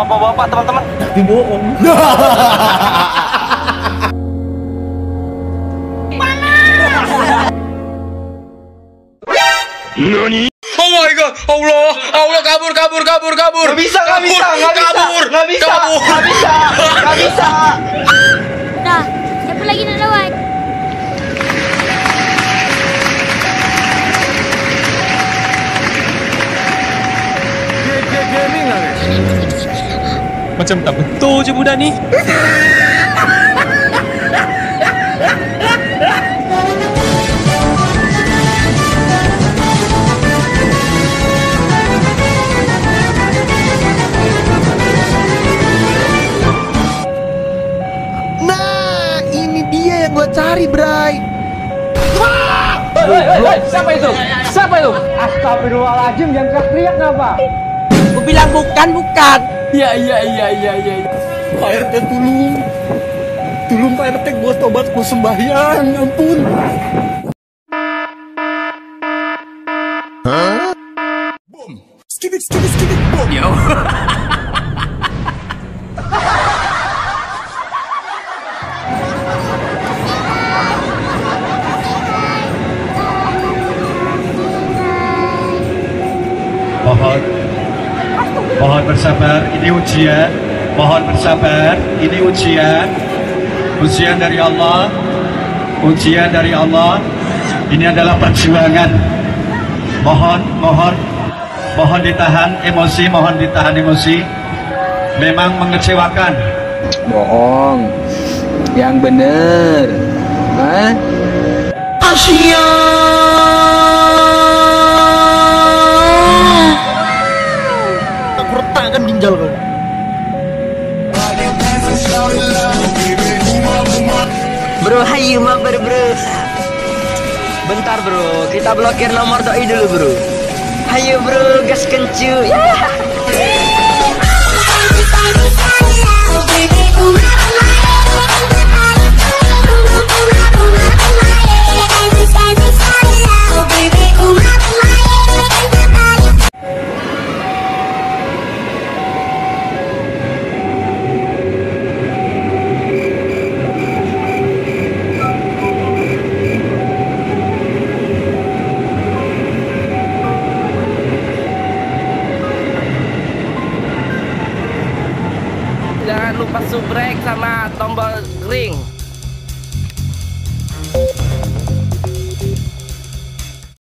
bapak-bapak, teman-teman. Tapi bohong. Nani? Oh my god, Allah kabur. Nggak bisa. Dah, siapa lagi nak lawan? Macam tak betul je budak ni. Nah, ini dia yang gua cari, Bray. Hei, siapa itu? Astagfirullahaladzim, jangan teriak ngapa? Gua bilang bukan. Iya. Pak RT tolong Pak RT, gua tobat, gua sembahyang, ampun. Boom. Skibit, boom. Yo. Mohon bersabar, ini ujian. Mohon bersabar, ini ujian. Ujian dari Allah. Ini adalah perjuangan. Mohon ditahan emosi. Memang mengecewakan. Bohong. Yang bener. Hah? Asia. Aku retakkan ginjal kau. Bro, hayu mabar bro. Bentar bro, kita blokir nomor doi dulu bro. Hayu bro, gas kencu. Jangan lupa subrek sama tombol ring.